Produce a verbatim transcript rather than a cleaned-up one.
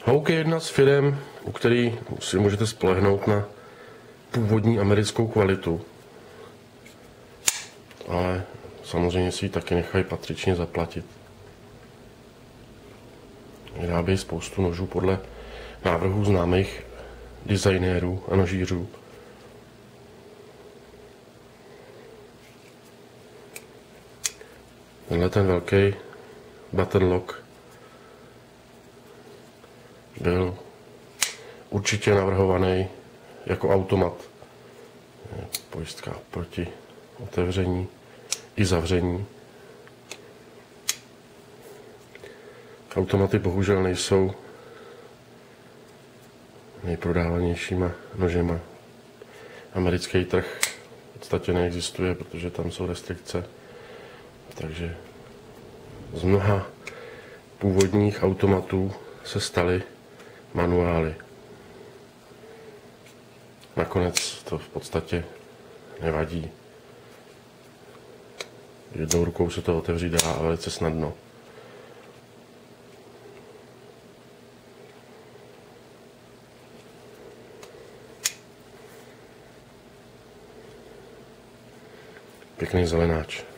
Houk je jedna z firm, u který si můžete spolehnout na původní americkou kvalitu. Ale samozřejmě si ji taky nechají patřičně zaplatit. Vyrábějí spoustu nožů podle návrhů známých designérů a nožířů. Tenhle ten velký button lock byl určitě navrhovaný jako automat. Pojistka proti otevření i zavření. Automaty bohužel nejsou nejprodávanějšíma nožema. Americký trh v podstatě neexistuje, protože tam jsou restrikce. Takže z mnoha původních automatů se staly manuály. Nakonec to v podstatě nevadí. Jednou rukou se to otevřít dá a velice snadno. Pěkný zelenáč.